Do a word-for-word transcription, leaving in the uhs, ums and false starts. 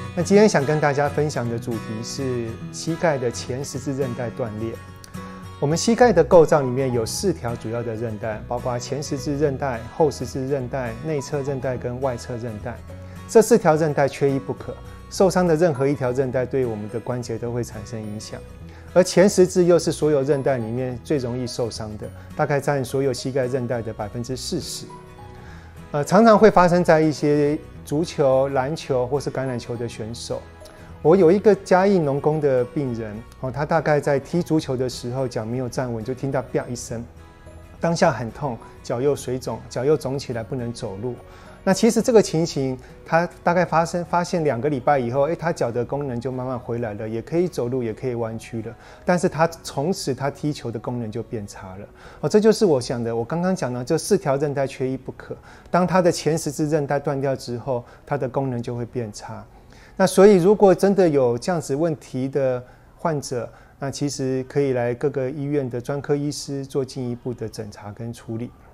那今天想跟大家分享的主题是膝盖的前十字韧带断裂。我们膝盖的构造里面有四条主要的韧带，包括前十字韧带、后十字韧带、内侧韧带跟外侧韧带。这四条韧带缺一不可，受伤的任何一条韧带对我们的关节都会产生影响。而前十字又是所有韧带里面最容易受伤的，大概占所有膝盖韧带的百分之四十。呃，常常会发生在一些足球、篮球或是橄榄球的选手。我有一个嘉义农工的病人，哦，他大概在踢足球的时候脚没有站稳，就听到啪一声，当下很痛，脚又水肿，脚又肿起来，不能走路。那其实这个情形，他大概发生发现两个礼拜以后，哎，他脚的功能就慢慢回来了，也可以走路，也可以弯曲了。但是他从此他踢球的功能就变差了。哦，这就是我想的，我刚刚讲的，这四条韧带缺一不可。当他的前十字韧带断掉之后，他的功能就会变差。那所以，如果真的有这样子问题的患者，那其实可以来各个医院的专科医师做进一步的诊查跟处理。